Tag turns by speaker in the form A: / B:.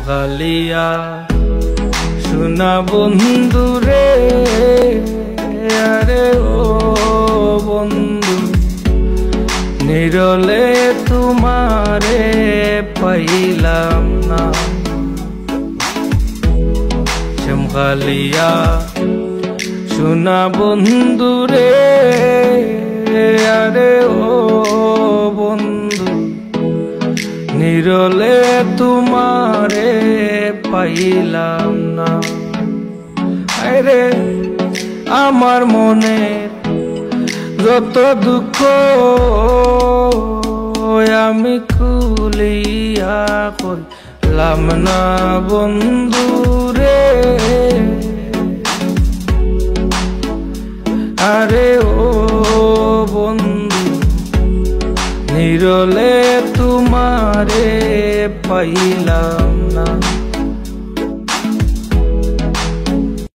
A: শ্যামখালিয়া সোনা বন্ধু রে, আরে ও বন্ধু নিরলে তোমারে পাইলাম না। শ্যামখালিয়া সোনা বন্ধু রে, আরে ও বন্ধু নিরলে তোমারে পাইলাম না। আরে আমার মনের যত দুঃখ আমি কুলিয়া কইলাম না বন্ধু রে, আরে ও বন্ধু নিরলে তোমারে পাইলাম